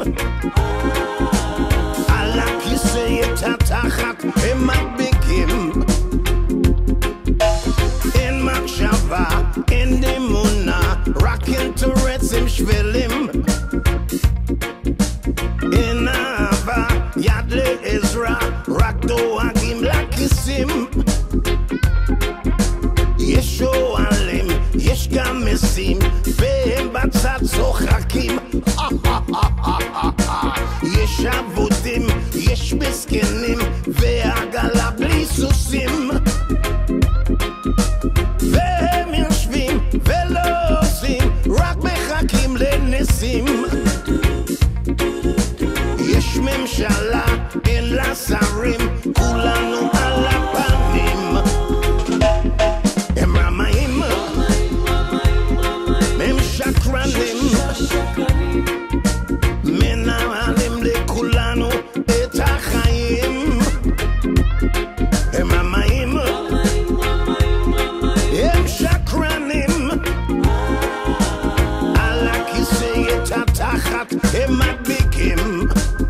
על הכיסא את התחת הם מדביקים, אין מחשבה, אין אמונה, רק אינטרסים שבילים, אין אהבה, יד לעזרה, רק דואגים לכיסים. יש שואלים, יש גם מסים, והם בצד צוחקים. יש עבודים, יש מסכנים, והגלה בלי סוסים, והם יושבים ולא עושים, רק מחכים לנסים. יש ממשלה, אין לה שרים, כולנו על הפנים. הם רמאים, הם שקרנים, מנהלים לכולנו את החיים. הם רמאים, הם שקרנים, על הכיסא את התחת הם מדביקים.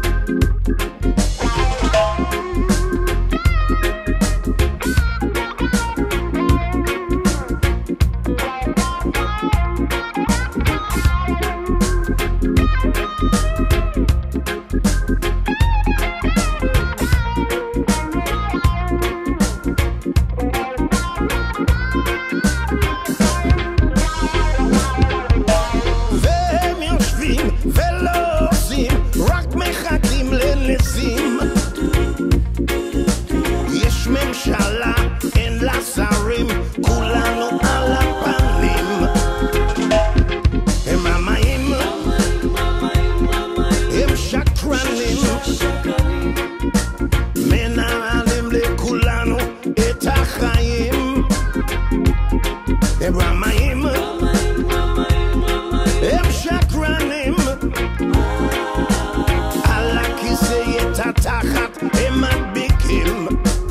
ולא עושים, רק מחכים לנסים. יש ממשלה, אין לה שרים, כולנו על הפנים. הם רמאים, הם שקרנים, מנהלים לכולנו את החיים. הם רמאים, הם שקרנים, על הכיסא את התחת הם מדביקים,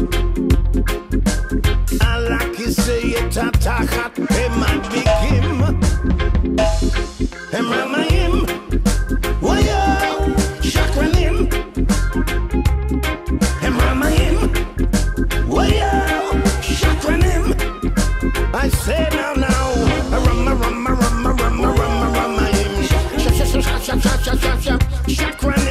על הכיסא את התחת הם מדביקים. הם רמאים, וויו, שקרנים, הם רמאים, וויו, שקרנים. I say now, rama, rama, rama, rama, rama, rama, shak, shak, shak, shak, shak, shak, shak, shak, shak,